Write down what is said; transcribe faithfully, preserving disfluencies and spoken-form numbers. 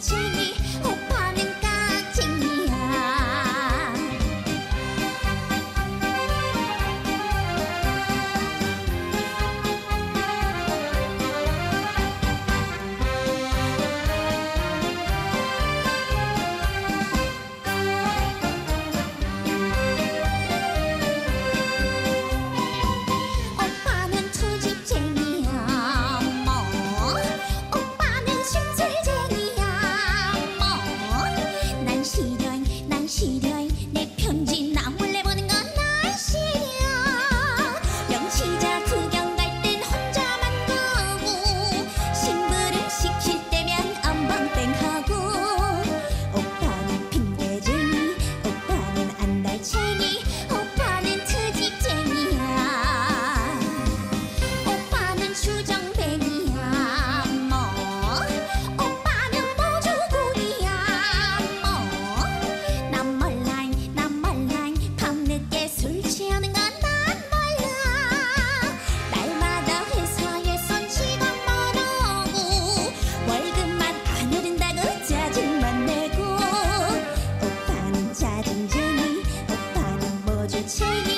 달쟁이 오빠는 깍쟁이야. 오빠는 투집쟁이야 뭐. 오빠는 심술쟁이야 뭐. 난 싫어 난 싫어 내 편지 나 몰래 보는 건 난 싫어. 명치자 구경 갈 땐 혼자만 가고 심부름 시킬 때면 엄벙땡하고. 오빠는 핑계쟁이 오빠는 안달쟁이 오빠는 트집쟁이야. 오빠는 주정뱅이야 뭐. 오빠는 모조군이야 뭐. 난 몰라잉 난 몰라잉 밤늦게 술 취하는 건 난 몰라. 날마다 회사에선 시간만 하고 월급만 안 오른다고 짜증만 내고. 오빠는 짜증쟁이 오빠는 모조쟁이